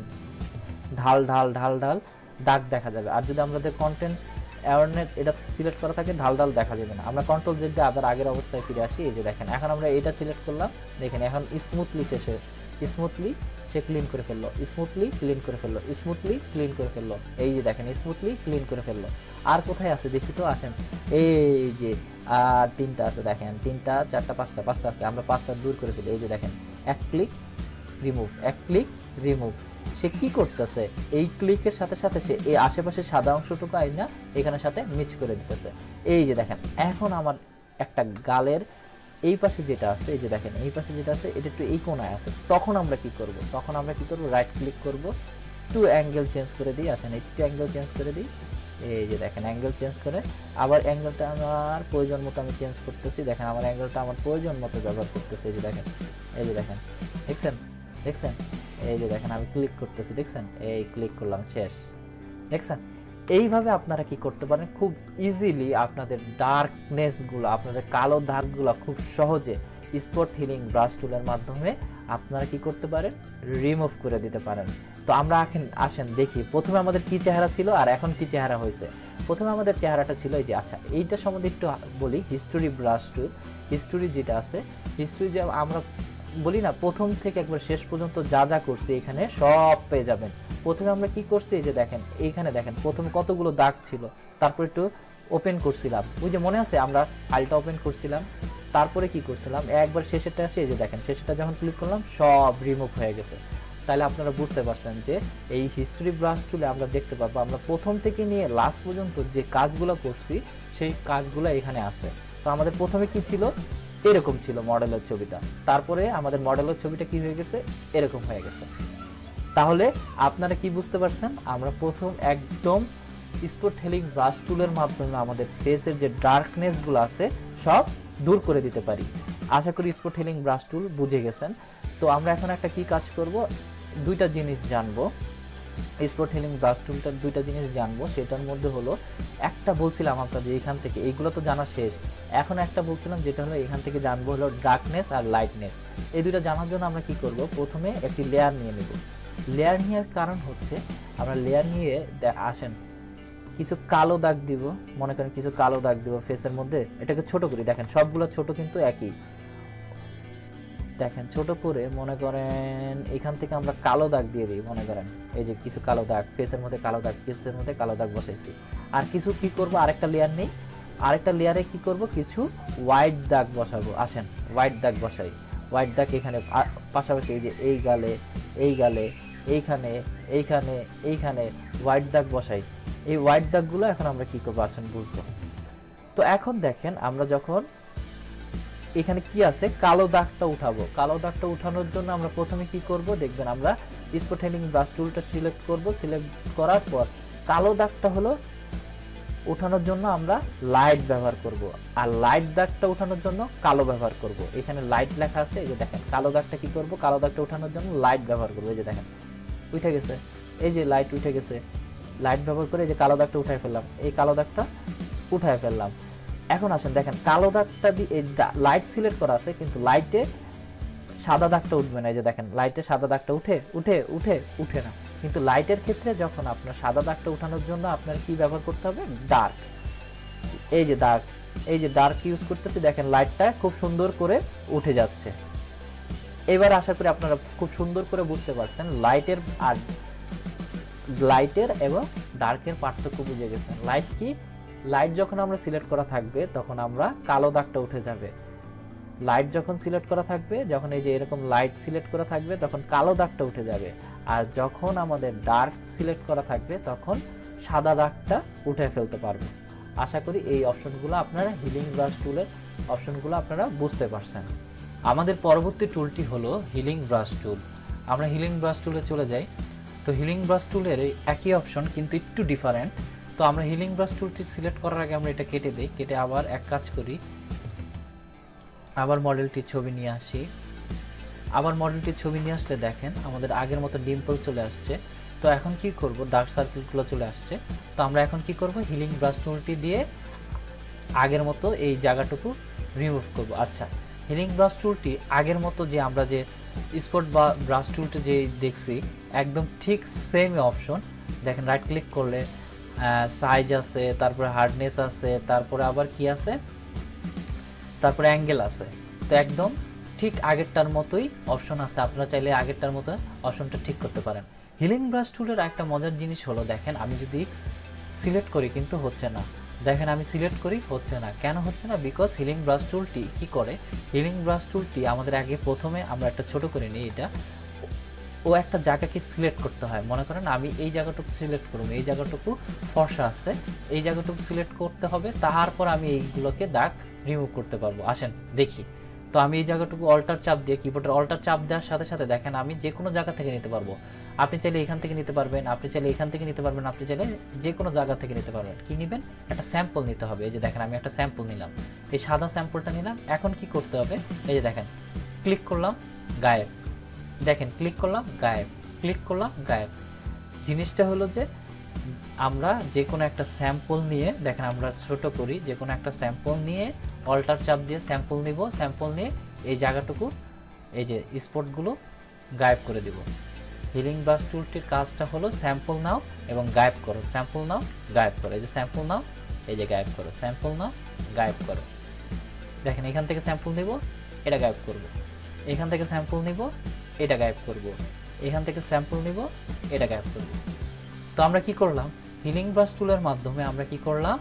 Speaker 1: ঢাল ঢাল ঢাল ঢাল দাগ দেখা যাবে, আর যদি আমাদের কন্টেন্ট অ্যাওয়ারনেস এটা সিলেক্ট করা থাকে ঢাল ঢাল দেখা যাবে না। আমরা কন্ট্রোল জেড দিয়ে আবার আগের অবস্থায় ফিরে আসি, এই যে দেখেন এখন আমরা এটা সিলেক্ট করলাম, দেখেন এখন স্মুথলি শেষে স্মুথলি সে ক্লিন করে ফেললো, স্মুথলি ক্লিন করে ফেললো, স্মুথলি ক্লিন করে ফেললো, এই যে দেখেন স্মুথলি ক্লিন করে ফেললো। আর কোথায় আছে দেখি তো, আসেন এই যে আর তিনটা আছে দেখেন, তিনটা চারটা পাঁচটা পাঁচটা আছে, আমরা পাঁচটা দূর করে ফেলি, এই যে দেখেন এক ক্লিক রিমুভ, এক ক্লিক রিমুভ। সে কি করতেছে এই ক্লিকের সাথে সাথে সে এই আশেপাশে সাদা অংশটুকু আইনা এখানের সাথে মিক্স করে দিতেছে। এই যে দেখেন এখন আমার একটা গালের এই পাশে যেটা আছে, এই যে দেখেন এই পাশে যেটা আছে এটা একটু এই কোণায় আছে, তখন আমরা কি করব, তখন আমরা কি করব রাইট ক্লিক করব, একটু অ্যাঙ্গেল চেঞ্জ করে দিই, আসেন একটু অ্যাঙ্গেল চেঞ্জ করে দিই, এই যে দেখেন অ্যাঙ্গেল চেঞ্জ করে আবার অ্যাঙ্গেলটা আমার প্রয়োজন মতো আমি চেঞ্জ করতেছি, দেখেন আমার অ্যাঙ্গেলটা আমার প্রয়োজন মতো ব্যবহার করতেছি, এই যে দেখেন এই যে দেখেন দেখছেন দেখছেন এই যে দেখেন আমি ক্লিক করতেছি, দেখছেন এই ক্লিক করলাম শেষ, দেখছেন। এইভাবে আপনারা কি করতে পারেন খুব ইজিলি আপনাদের ডার্কনেসগুলো, আপনাদের কালো দাগগুলো খুব সহজে স্পট হিলিং ব্রাশ টুলের মাধ্যমে আপনারা কি করতে পারেন রিমুভ করে দিতে পারেন। তো আমরা এখন আসেন দেখি প্রথমে আমাদের কি চেহারা ছিল আর এখন কি চেহারা হয়েছে। প্রথমে আমাদের চেহারাটা ছিল এই যে, আচ্ছা এইটা সম্বন্ধে একটু বলি, হিস্টোরি ব্রাশ টুল, হিস্টোরি যেটা আছে, হিস্টোরি যে আমরা বলি না প্রথম থেকে একবার শেষ পর্যন্ত যা যা করছি এখানে সব পেয়ে যাবেন। প্রথমে আমরা কি করছি এই যে দেখেন এইখানে দেখেন প্রথমে কতগুলো দাগ ছিল, তারপর একটু ওপেন করছিলাম, ওই যে মনে আছে আমরা ফাইলটা ওপেন করছিলাম, তারপরে কি করছিলাম একবার শেষেরটা আসে, এই যে দেখেন শেষেরটা যখন ক্লিক করলাম সব রিমুভ হয়ে গেছে। তাহলে আপনারা বুঝতে পারছেন যে এই হিস্টোরি ব্রাশ টুলে আমরা দেখতে পাবো আমরা প্রথম থেকে নিয়ে লাস্ট পর্যন্ত যে কাজগুলো করছি সেই কাজগুলো এখানে আছে। তো আমাদের প্রথমে কি ছিল এরকম ছিল মডেলের ছবিটা, তারপরে আমাদের মডেলের ছবিটা কি হয়ে গেছে এরকম হয়ে গেছে। তাহলে আপনারা কি বুঝতে পারছেন আমরা প্রথম একদম স্পট হিলিং ব্রাশ টুলের মাধ্যমে আমাদের ফেসের যে ডার্কনেসগুলো আছে সব দূর করে দিতে পারি। আশা করি স্পট হিলিং ব্রাশ টুল বুঝে গেছেন। তো আমরা এখন একটা কি কাজ করব, দুইটা জিনিস জানবো, স্পট হিলিং ব্রাশ টুলটার দুইটা জিনিস জানবো, সেটার মধ্যে হলো একটা বলছিলাম আপনাদের এখান থেকে, এইগুলো তো জানা শেষ। এখন একটা বলছিলাম যেটা হলো এখান থেকে জানবো হলো ডার্কনেস আর লাইটনেস। এই দুটো জানার জন্য আমরা কি করব, প্রথমে একটি লেয়ার নিয়ে নেব। লেয়ার নেওয়ার কারণ হচ্ছে আমরা লেয়ার নিয়ে আসেন কিছু কালো দাগ দিব, মনে করেন কিছু কালো দাগ দিব ফেসের মধ্যে। এটাকে ছোট করি, দেখেন সবগুলো ছোট কিন্তু একই, দেখেন ছোট করে মনে করেন এখান থেকে আমরা কালো দাগ দিয়ে দিই। মনে করেন এই যে কিছু কালো দাগ ফেসের মধ্যে, কালো দাগ ফেসের মধ্যে কালো দাগ বসাইছি। আর কিছু কি করব, আরেকটা লেয়ার নেই, আরেকটা লেয়ারে কি করব, কিছু হোয়াইট দাগ বসাবো। আসেন হোয়াইট দাগ বসাই। হোয়াইট দাগ এখানে পাশাপাশি এই যে এই গালে, এই গালে, এইখানে, এইখানে, এইখানে হোয়াইট দাগ বসাই। এই হোয়াইট দাগগুলো এখন আমরা কি করবো আসেন বুঝবো। তো এখন দেখেন আমরা যখন এখানে কি আছে, কালো দাগটা উঠাবো। কালো দাগটা উঠানোর জন্য আমরা প্রথমে কি করব, দেখবেন আমরা স্পট হেলিং ব্রাশ টুলটা সিলেক্ট করব। সিলেক্ট করার পর কালো দাগটা হলো উঠানোর জন্য আমরা লাইট ব্যবহার করব, আর লাইট দাগটা উঠানোর জন্য কালো ব্যবহার করব। এখানে লাইট লেখা আছে, এই যে দেখেন কালো দাগটা কি করব, কালো দাগটা উঠানোর জন্য লাইট ব্যবহার করব। এই যে দেখেন উঠে গেছে, এই যে লাইট উঠে গেছে। লাইট ব্যবহার করে এই যে কালো দাগটা উঠায় ফেললাম, এই কালো দাগটা উঠায় ফেললাম। এখন আসেন দেখেন কালো দাগটা দিয়ে লাইট সিলেক্ট করা আছে, কিন্তু লাইটে সাদা দাগটা উঠবে না। এই যে দেখেন লাইটে সাদা দাগটা উঠে উঠে উঠে উঠে না। কিন্তু লাইটের ক্ষেত্রে যখন আপনার সাদা দাগটা উঠানোর জন্য আপনার কি ব্যবহার করতে হবে, ডার্ক। এই যে ডার্ক, এই যে ডার্ক ইউজ করতেছি, দেখেন লাইটটা খুব সুন্দর করে উঠে যাচ্ছে। এবার আশা করি আপনারা খুব সুন্দর করে বুঝতে পারছেন লাইটের আর লাইটের এবং ডার্কের পার্থক্য বুঝে গেছেন। লাইট কি, লাইট যখন আমরা সিলেক্ট করা থাকবে তখন আমরা কালো দাগটা উঠে যাবে। লাইট যখন সিলেক্ট করা থাকবে, যখন এই যে এরকম লাইট সিলেক্ট করা থাকবে তখন কালো দাগটা উঠে যাবে। আর যখন আমাদের ডার্ক সিলেক্ট করা থাকবে তখন সাদা দাগটা উঠে ফেলতে পারবো। আশা করি এই অপশনগুলো আপনারা হিলিং ব্রাশ টুলের অপশনগুলো আপনারা বুঝতে পারছেন। আমাদের পরবর্তী টুলটি হলো হিলিং ব্রাশ টুল। আমরা হিলিং ব্রাশ টুলে চলে যাই। তো হিলিং ব্রাশ টুলের এই একই অপশন কিন্তু একটু ডিফারেন্ট। তো আমরা হিলিং ব্রাশ টুলটি সিলেক্ট করার আগে আমরা এটা কেটে দিই, কেটে আবার এক কাজ করি, আবার মডেলটির ছবি নিয়ে আসি। আবার মডেলটির ছবি নিয়ে আসলে দেখেন আমাদের আগের মতো ডিম্পল চলে আসছে। তো এখন কি করব, ডার্ক সার্কেলগুলো চলে আসছে। তো আমরা এখন কি করব, হিলিং ব্রাশ টুলটি দিয়ে আগের মতো এই জায়গাটুকু রিমুভ করব। আচ্ছা, হিলিং ব্রাশ টুলটি আগের মতো যে আমরা যে স্পট বা ব্রাশ টুলটি যে দেখছি একদম ঠিক সেম অপশন। দেখেন রাইট ক্লিক করলে সাইজ আছে, তারপরে হার্ডনেস আছে, তারপরে আবার কি আছে, তারপরে অ্যাঙ্গেল আছে। তো একদম ঠিক আগেরটার মতোই অপশন আছে, আপনারা চাইলে আগেরটার মতো অপশনটা ঠিক করতে পারেন। হিলিং ব্রাশ টুলের একটা মজার জিনিস হলো, দেখেন আমি যদি সিলেক্ট করি কিন্তু হচ্ছে না। দেখেন আমি সিলেক্ট করি হচ্ছে না, কেন হচ্ছে না, বিকজ হিলিং ব্রাশ টুলটি কি করে, হিলিং ব্রাশ টুলটি আমাদের আগে প্রথমে আমরা একটা ছোট করে নিই, এটা ও একটা জায়গাকে সিলেক্ট করতে হয়। মনে করেন আমি এই জায়গাটুকু সিলেক্ট করব, এই জায়গাটুকু ফর্সা আছে, এই জায়গাটুকু সিলেক্ট করতে হবে, তারপর আমি এইগুলোকে দাগ রিমুভ করতে পারবো। আসেন দেখি। তো আমি এই জায়গাটুকু অল্টার চাপ দিয়ে, কিবোর্ডের অল্টার চাপ দেওয়ার সাথে সাথে দেখেন আমি যে কোনো জায়গা থেকে নিতে পারবো। আপনি চাইলে এখান থেকে নিতে পারবেন, আপনি চাইলে এখান থেকে নিতে পারবেন, আপনি চাইলে যে কোনো জায়গা থেকে নিতে পারবেন। কি নেবেন, একটা স্যাম্পল নিতে হবে। এই যে দেখেন আমি একটা স্যাম্পল নিলাম, এই সাদা স্যাম্পলটা নিলাম। এখন কি করতে হবে, এই যে দেখেন ক্লিক করলাম, গায়েব। দেখেন ক্লিক করলাম, গায়েব, ক্লিক করলাম, গায়েব। জিনিসটা হলো যে আমরা যে কোনো একটা স্যাম্পল নিয়ে, দেখেন আমরা ছোট করি, যে কোনো একটা স্যাম্পল নিয়ে অল্টার চাপ দিয়ে স্যাম্পল নিব, স্যাম্পল নিয়ে এই জায়গাটুকু এই যে স্পটগুলো গায়েব করে দিব। হিলিং ব্রাশ টুলটির কাজটা হলো স্যাম্পল নাও এবং গায়েব করো, স্যাম্পল নাও গায়েব করো। এই যে স্যাম্পল নাও, এই যে গায়েব করো, স্যাম্পল নাও গায়েব করো। দেখেন এখান থেকে স্যাম্পল নিব, এটা গায়েব করব, এখান থেকে স্যাম্পল নিব, এটা গায়েব করব, এখান থেকে স্যাম্পল নিব, এটা গায়েব করব। তো আমরা কি করলাম, হিলিং ব্রাশ টুলের মাধ্যমে আমরা কি করলাম,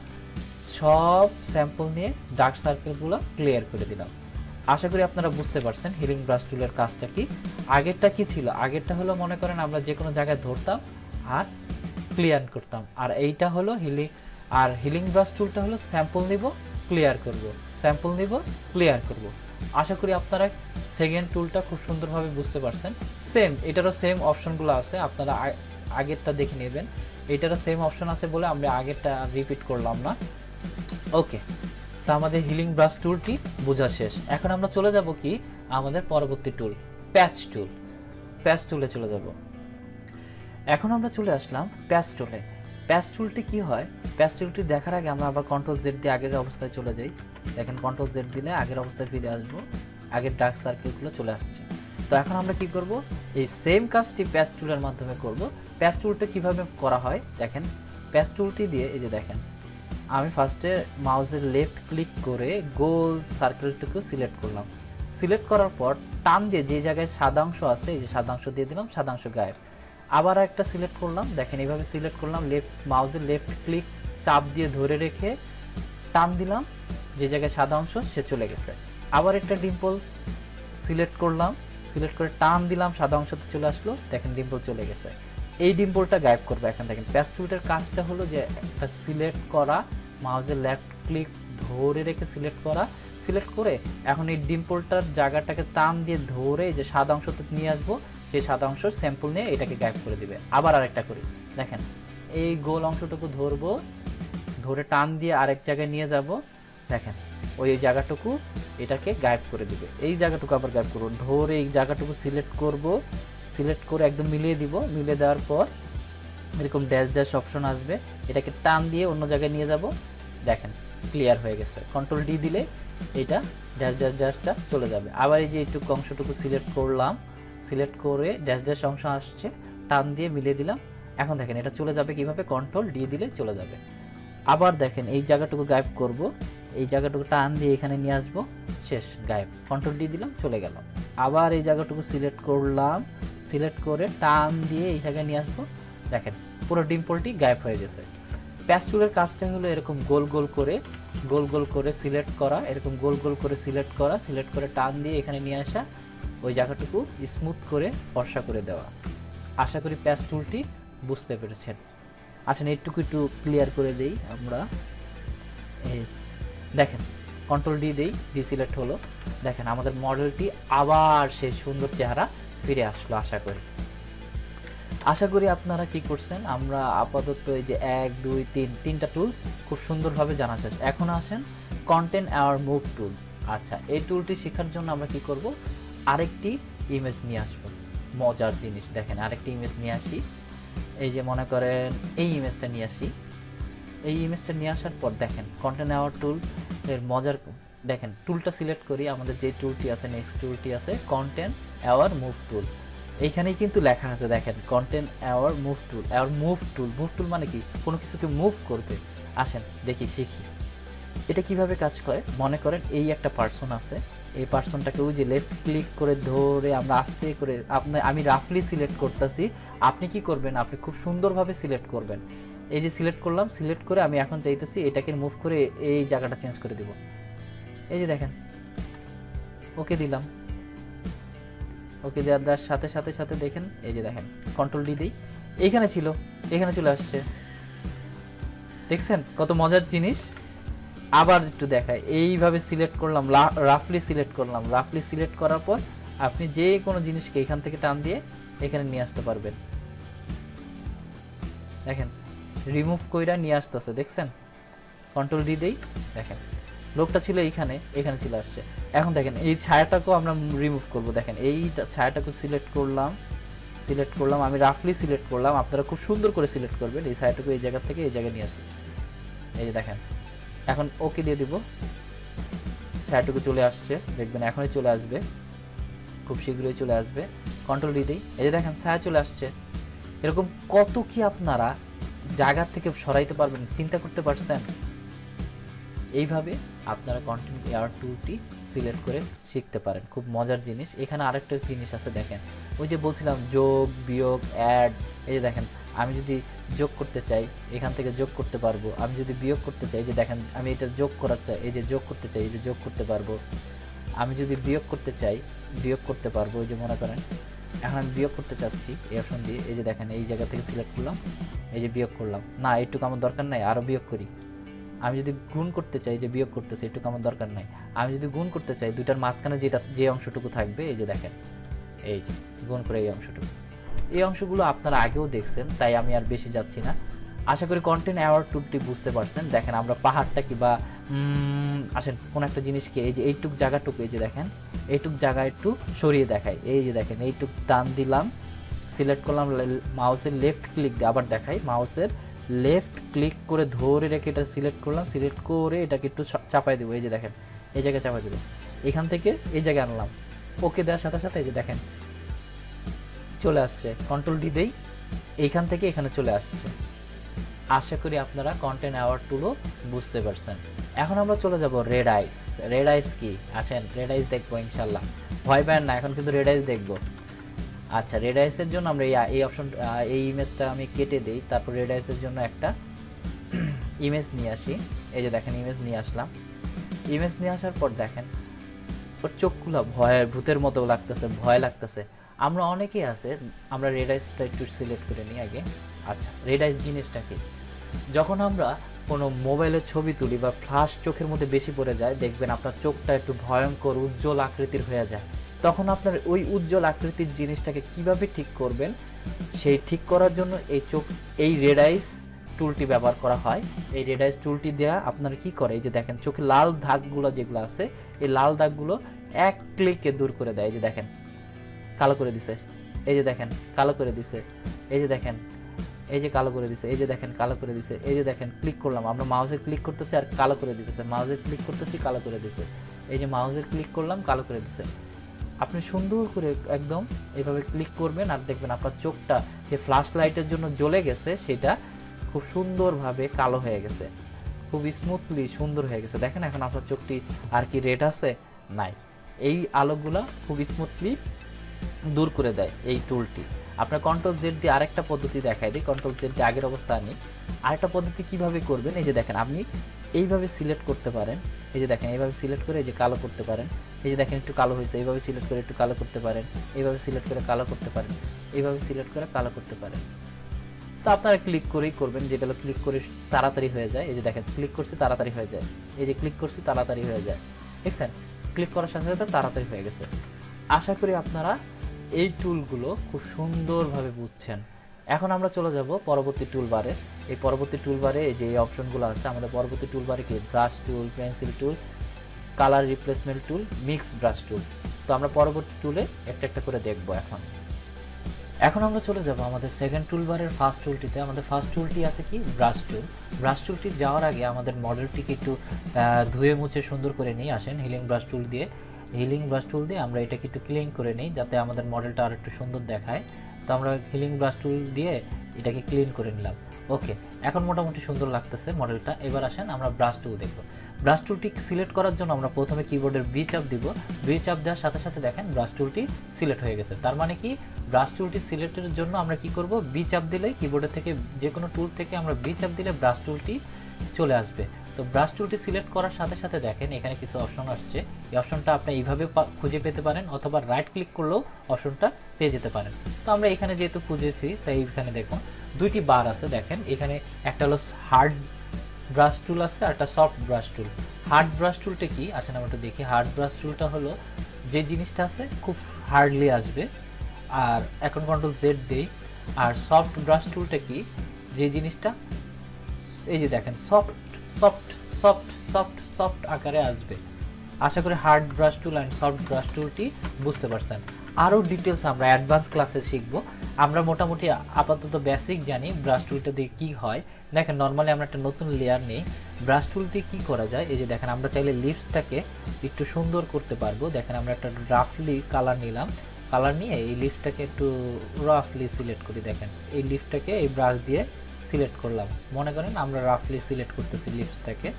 Speaker 1: সব স্যাম্পল নিয়ে ডার্ক সার্কেলগুলো ক্লিয়ার করে দিলাম। আশা করি আপনারা বুঝতে পারছেন হিলিং ব্রাশ টুলের কাজটা কি। আগেরটা কি ছিল, আগেরটা হলো মনে করেন আমরা যে কোনো জায়গায় ধরতাম আর ক্লিয়ার করতাম, আর এইটা হলো হিলিং, আর হিলিং ব্রাশ টুলটা হলো স্যাম্পল নিব, ক্লিয়ার করব, স্যাম্পল নিব, ক্লিয়ার করব। আশা করি আপনারা সেকেন্ড টুলটা খুব সুন্দরভাবে বুঝতে পারছেন। সেম, এটারও সেম অপশনগুলো আছে, আপনারা আগেরটা দেখে নেবেন। এটারও সেম অপশন আছে বলে আমরা আগেরটা রিপিট করলাম না। ওকে, তো আমাদের হিলিং ব্রাশ টুলটি বোঝা শেষ। এখন আমরা চলে যাব কি আমাদের পরবর্তী টুল, প্যাচ টুল। প্যাচ টুলে চলে যাব। এখন আমরা চলে আসলাম প্যাচ টুলে। প্যাচ টুলটি কী হয়, প্যাচ টুলটি দেখার আগে আমরা আবার কন্ট্রোল জেড দিয়ে আগের অবস্থায় চলে যাই। দেখেন কন্ট্রোল জেড দিলে আগের অবস্থায় ফিরে আসবো, আগের ডার্ক সার্কেলগুলো চলে আসছে। তো এখন আমরা কি করব, এই সেম কাজটি প্যাচ টুলের মাধ্যমে করব। প্যাচ টুলটা কীভাবে করা হয় দেখেন, প্যাচ টুলটি দিয়ে এই যে দেখেন আমি ফার্স্টে মাউসের লেফট ক্লিক করে গোল সার্কেলটুকু সিলেক্ট করলাম। সিলেক্ট করার পর টান দিয়ে যে জায়গায় সাদা অংশ আছে এই যে সাদা অংশ দিয়ে দিলাম, সাদা অংশ গায়েব। আবার একটা সিলেক্ট করলাম, দেখেন এইভাবে সিলেক্ট করলাম, লেফট মাউসের লেফট ক্লিক চাপ দিয়ে ধরে রেখে টান দিলাম, যে জায়গায় সাদা অংশ সে চলে গেছে। আবার একটা ডিম্পল সিলেক্ট করলাম, সিলেক্ট করে টান দিলাম, সাদা অংশতে চলে আসলো, দেখেন ডিম্পল চলে গেছে। এই ডিম্পলটা গায়েব করবে। এখন দেখেন প্যাচ টুলটার কাজটা হলো যে একটা সিলেক্ট করা, মাউসের লেফট ক্লিক ধরে রেখে সিলেক্ট করা, সিলেক্ট করে এখন এই ডিম্পলটার জায়গাটাকে টান দিয়ে ধরে যে সাদা অংশতে নিয়ে আসবো, সেই সাদা অংশের স্যাম্পল নিয়ে এটাকে গায়েব করে দিবে। আবার আরেকটা করি, দেখেন এই গোল অংশটুকু ধরবো, ধরে টান দিয়ে আরেক জায়গায় নিয়ে যাব, দেখেন ওই জায়গাটুকু এটাকে গায়েব করে দিবে। এই জায়গাটুকু আবার গায়েব করবো, ধরে এই জায়গাটুকু সিলেক্ট করব, সিলেক্ট করে একদম মিলিয়ে দিব। মিলিয়ে দেওয়ার পর এরকম ড্যাশ ড্যাশ অপশন আসবে, এটাকে টান দিয়ে অন্য জায়গায় নিয়ে যাব, দেখেন ক্লিয়ার হয়ে গেছে। কন্ট্রোল ডি দিলে এটা ড্যাশ ড্যাশ ড্যাশটা চলে যাবে। আবার এই যে এইটুকু অংশটুকু সিলেক্ট করলাম, সিলেক্ট করে ড্যাশ ড্যাশ অংশ আসছে, টান দিয়ে মিলিয়ে দিলাম। এখন দেখেন এটা চলে যাবে কিভাবে, কন্ট্রোল ডি দিলে চলে যাবে। আবার দেখেন এই জায়গাটুকু গায়েব করব, এই জায়গাটুকু টান দিয়ে এখানে নিয়ে আসবো, শেষ গায়েব। কন্ট্রোল ডি দিলাম, চলে গেল। আবার এই জায়গাটুকু সিলেক্ট করলাম, সিলেক্ট করে টান দিয়ে এই জায়গায় নিয়ে আসবো, দেখেন পুরো ডিম্পলটি গায়েব হয়ে গেছে। প্যাচ টুলের কাজটা হলো এরকম গোল গোল করে গোল গোল করে সিলেক্ট করা, এরকম গোল গোল করে সিলেক্ট করা, সিলেক্ট করে টান দিয়ে এখানে নিয়ে আসা, ওই জায়গাটুকু স্মুথ করে ফর্সা করে দেওয়া। আশা করি প্যাচ টুলটি বুঝতে পেরেছেন। আসেন এইটুকু একটু ক্লিয়ার করে দেই আমরা। এই দেখেন কন্ট্রোল ডি দেই, ডি সিলেক্ট হলো, দেখেন আমাদের মডেলটি আবার সেই সুন্দর চেহারা ফিরে আসলো। আশা করি আশা করি আপনারা কি করছেন, আমরা আপাতত এই যে এক দুই তিন তিনটা টুল খুব সুন্দরভাবে জানা শেষ। এখন আসেন কন্টেন্ট আর মুভ টুল। আচ্ছা, এই টুলটি শেখার জন্য আমরা কি করব, আরেকটি ইমেজ নিয়ে আসব। মজার জিনিস দেখেন, আরেকটি ইমেজ নিয়ে আসি। এই যে মনে করেন এই ইমেজটা নিয়ে আসি। এই ইমেজটা নিয়ে আসার পর দেখেন কন্টেন্ট আওয়ার টুল এর মজার, দেখেন টুলটা সিলেক্ট করি, আমাদের যে টুলটি আছে নেক্সট টুলটি আছে কন্টেন্ট আওয়ার মুভ টুল। এইখানেই কিন্তু লেখা আছে দেখেন content aware move tool. Aware move tool, move tool মানে কি, কোনো কিছুকে মুভ করবে। আসেন দেখি শিখি এটা কিভাবে কাজ করে। মনে করেন এই একটা পার্সন আছে, এই পার্সনটাকে ওই যে লেফট ক্লিক করে ধরে আমরা আস্তে করে আপনার আমি রাফলি সিলেক্ট করতেছি, আপনি কি করবেন, আপনি খুব সুন্দরভাবে সিলেক্ট করবেন। এই যে সিলেক্ট করলাম, সিলেক্ট করে আমি এখন চাইতেছি এটাকে মুভ করে এই জায়গাটা চেঞ্জ করে দিব। এই যে দেখেন ওকে দিলাম, ওকে দেওয়ার সাথে সাথে সাথে দেখেন এই যে দেখেন কন্ট্রোল ডি দিই, এইখানে ছিল এখানে চলে আসছে, দেখছেন কত মজার জিনিস। আবার একটু দেখায়, এইভাবে সিলেক্ট করলাম, রাফলি সিলেক্ট করলাম, রাফলি সিলেক্ট করার পর আপনি যে কোনো জিনিসকে এখান থেকে টান দিয়ে এখানে নিয়ে আসতে পারবেন। দেখেন রিমুভ কইরা নিয়ে আসতেছে, দেখছেন কন্ট্রোল ডি দেই, দেখেন লোকটা ছিল এইখানে, এখানে চলে আসছে। এখন দেখেন এই ছায়াটাকেও আমরা রিমুভ করব। দেখেন এই ছায়াটাকে সিলেক্ট করলাম, সিলেক্ট করলাম আমি রাফলি সিলেক্ট করলাম, আপনারা খুব সুন্দর করে সিলেক্ট করবেন। এই ছায়াটাকে এই জায়গা থেকে এই জায়গায় নিয়ে আসি, এই যে দেখেন এখন ওকে দিয়ে দিব, ছায়াটুকু চলে আসছে, দেখবেন এখনই চলে আসবে, খুব শীঘ্রই চলে আসবে। কন্ট্রোল ডি দিই, এই যে দেখেন ছায়া চলে আসছে। এরকম কত কি আপনারা জায়গা থেকে সরাইতে পারবেন, চিন্তা করতে পারছেন? এইভাবে আপনারা কন্টেন্ট এআর টুলটি সিলেক্ট করে শিখতে পারেন, খুব মজার জিনিস। এখানে আরেকটা জিনিস আছে দেখেন, ওই যে বলছিলাম যোগ বিয়োগ অ্যাড, এই যে দেখেন আমি যদি যোগ করতে চাই এখান থেকে যোগ করতে পারবো, আমি যদি বিয়োগ করতে চাই যে দেখেন আমি এটা যোগ করার চাই, এই যে যোগ করতে চাই এই যে যোগ করতে পারবো, আমি যদি বিয়োগ করতে চাই বিয়োগ করতে পারবো। এই যে মনে করেন এখন আমি বিয়োগ করতে চাচ্ছি এই অপশন দিয়ে, এই যে দেখেন এই জায়গা থেকে সিলেক্ট করলাম, এই যে বিয়োগ করলাম, না এইটুকু আমার দরকার নাই, আরও বিয়োগ করি। আমি যদি গুণ করতে চাই, যে বিয়োগ করতেছে এটুকু আমার দরকার নাই, আমি যদি গুণ করতে চাই দুইটার মাঝখানে যেটা যে অংশটুকু থাকবে এই যে দেখেন এই যে গুণ করে এই অংশটুকু, এই অংশগুলো আপনারা আগেও দেখছেন, তাই আমি আর বেশি যাচ্ছি না। আশা করি কন্টেন্ট অ্যাওয়ার টুলটি বুঝতে পারছেন। দেখেন আমরা পাহাড়টা কি বা আসেন কোন একটা জিনিসকে এই যে এইটুক জায়গাটুকু এই যে দেখেন এইটুক জায়গা একটু সরিয়ে দেখাই, এই যে দেখেন এইটুক টান দিলাম, সিলেক্ট করলাম, মাউসের লেফট ক্লিক দিয়ে আবার দেখাই, মাউসের লেফট ক্লিক করে ধরে রেখে এটা সিলেক্ট করলাম, সিলেক্ট করে এটাকে একটু চাপাই দেবো, এই যে দেখেন এই জায়গায় চাপাই দেবো, এখান থেকে এই জায়গায় আনলাম, ওকে দেওয়ার সাথে সাথে এই যে দেখেন চলে আসছে, কন্ট্রোল ডি দেই, এইখান থেকে এখানে চলে আসছে। আশা করি আপনারা কন্টেন্ট অ্যাওয়ার্ড টুলও বুঝতে পারছেন। এখন আমরা চলে যাব রেড আইস। রেড আইস কি, আসেন রেড আইস দেখবো ইনশাল্লাহ, ভয় পান না, এখন কিন্তু রেড আইস দেখবো। আচ্ছা, রেড আইসের জন্য আমরা এই অপশন এই ইমেজটা আমি কেটে দিই, তারপর রেড আইসের জন্য একটা ইমেজ নিয়ে আসি। এই যে দেখেন ইমেজ নিয়ে আসলাম, ইমেজ নিয়ে আসার পর দেখেন ওর চোখগুলো ভয়ের ভূতের মতো লাগতেছে, ভয় লাগতেছে। আমরা অনেকেই আছে, আমরা রেড আইসটা একটু সিলেক্ট করে নিই আগে। আচ্ছা, রেড আইস জিনিসটা কি, যখন আমরা কোনো মোবাইলের ছবি তুলি বা ফ্ল্যাশ চোখের মধ্যে বেশি পড়ে যায়, দেখবেন আপনার চোখটা একটু ভয়ঙ্কর উজ্জ্বল আকৃতির হয়ে যায়। তখন আপনার ওই উজ্জ্বল আকৃতির জিনিসটাকে কিভাবে ঠিক করবেন, সেই ঠিক করার জন্য এই চোখ এই রেড আইস টুলটি ব্যবহার করা হয়। এই রেড আইস টুলটি দেওয়া আপনার কি করে, এই যে দেখেন চোখে লাল দাগগুলো যেগুলো আছে, এই লাল দাগগুলো এক ক্লিকে দূর করে দেয়। এই যে দেখেন কালো করে দিছে, এই যে দেখেন কালো করে দিছে, এই যে দেখেন এই যে কালো করে দিছে, এই যে দেখেন কালো করে দিছে, এই যে দেখেন ক্লিক করলাম, আমরা মাউসে ক্লিক করতেছি আর কালো করে দিতেছে, মাউসে ক্লিক করতেছি কালো করে দিছে, এই যে মাউসে ক্লিক করলাম কালো করে দিছে। আপনি সুন্দর করে একদম এইভাবে ক্লিক করবেন আর দেখবেন আপনার চোখটা যে ফ্ল্যাশ লাইটের জন্য জ্বলে গেছে সেটা খুব সুন্দরভাবে কালো হয়ে গেছে, খুব স্মুথলি সুন্দর হয়ে গেছে। দেখেন এখন আপনার চোখটি আর কি রেড আছে নাই, এই আলোগুলা খুব স্মুথলি দূর করে দেয় এই টুলটি। আপনার কন্ট্রোল জেড দিয়ে আরেকটা পদ্ধতি দেখাই দিই, কন্ট্রোল জেড দিয়ে আগের অবস্থা আনি। আরেকটা পদ্ধতি কিভাবে করবেন, এই যে দেখেন আপনি এইভাবে সিলেক্ট করতে পারেন, এই যে দেখেন এইভাবে সিলেক্ট করে এই যে কালো করতে পারেন, এই যে দেখেন একটু কালো হয়েছে, এইভাবে সিলেক্ট করে একটু কালো করতে পারেন, এইভাবে সিলেক্ট করে কালো করতে পারেন, এইভাবে সিলেক্ট করে কালো করতে পারেন। তো আপনারা ক্লিক করেই করবেন, যেগুলো ক্লিক করে তাড়াতাড়ি হয়ে যায়। এই যে দেখেন ক্লিক করছি তাড়াতাড়ি হয়ে যায়, এই যে ক্লিক করছি তাড়াতাড়ি হয়ে যায়, দেখছেন ক্লিক করার সাথে সাথে তাড়াতাড়ি হয়ে গেছে। আশা করি আপনারা এই টুলগুলো খুব সুন্দরভাবে বুঝছেন। এখন আমরা চলে যাব পরবর্তী টুলবারে। এই পরবর্তী টুলবারে এই যে এই অপশনগুলো আছে, আমাদের পরবর্তী টুলবারে কি brush tool, pencil tool, colour replacement tool, mix brush tool. তো আমরা পরবর্তী টুলে একটা একটা করে দেখব। এখন এখন আমরা চলে যাব আমাদের সেকেন্ড টুলবারের ফার্স্ট টুলটিতে। আমাদের ফার্স্ট টুলটি আছে কি ব্রাশ টুল। ব্রাশ টুলটি যাওয়ার আগে আমাদের মডেলটিকে একটু ধুয়ে মুছে সুন্দর করে নিয়ে আসেন হিলিং ব্রাশ টুল দিয়ে। হিলিং ব্রাশ টুল দিয়ে আমরা এটাকে একটু ক্লিন করে নিই যাতে আমাদের মডেলটা আর একটু সুন্দর দেখায়। তো আমরা হিলিং ব্রাশ টুল দিয়ে এটাকে ক্লিন করে নিলাম। ওকে, এখন মোটামুটি সুন্দর লাগতেছে মডেলটা। এবার আসেন আমরা ব্রাশ টুল দেখব। ব্রাশ টুলটি সিলেক্ট করার জন্য আমরা প্রথমে কিবোর্ডের বি চাপ দিব। বি চাপ দেওয়ার সাথে সাথে দেখেন ব্রাশ টুলটি সিলেক্ট হয়ে গেছে। তার মানে কি ব্রাশ টুলটি সিলেক্টের জন্য আমরা কি করব, বি চাপ দিলেই কিবোর্ডের থেকে যে কোনো টুল থেকে আমরা বি চাপ দিলে ব্রাশ টুলটি চলে আসবে। তো ব্রাশ টুলটি সিলেক্ট করার সাথে সাথে দেখেন এখানে কিছু অপশন আসছে। এই অপশনটা আপনি এইভাবে খুঁজে পেতে পারেন অথবা রাইট ক্লিক করলেও অপশনটা পেয়ে যেতে পারেন। তো আমরা এখানে যেহেতু খুঁজেছি তাই এইখানে দেখুন দুইটি বার আছে। দেখেন এখানে একটা হলো হার্ড ব্রাশ টুল আছে আর একটা soft brush tool. Hard brush টুলটা কি আসেন আমরা একটু দেখি। হার্ড ব্রাশ টুলটা হলো যে জিনিসটা আছে খুব হার্ডলি আসবে, আর এখন কন্ট্রোল জেড দেই। আর সফট ব্রাশ টুলটা কি, যে জিনিসটা এই যে দেখেন soft soft soft soft soft আকারে আসবে। আশা করি hard brush tool and soft brush টুলটি বুঝতে পারছেন। আরও ডিটেলস আমরা অ্যাডভান্স ক্লাসে শিখব। আমরা মোটামুটি আপাতত বেসিক জানি ব্রাশ টুলটা দিয়ে কী হয়। দেখেন নর্মালি আমরা একটা নতুন লেয়ার নেই, ব্রাশ টুল দিয়ে কী করা যায়। এই যে দেখেন আমরা চাইলে লিপসটাকে একটু সুন্দর করতে পারবো। দেখেন আমরা একটা রাফলি কালার নিলাম, কালার নিয়ে এই লিপসটাকে একটু রাফলি সিলেক্ট করি। দেখেন এই লিপসটাকে এই ব্রাশ দিয়ে সিলেক্ট করলাম। মনে করেন আমরা রাফলি সিলেক্ট করতেছি লিপসটাকে,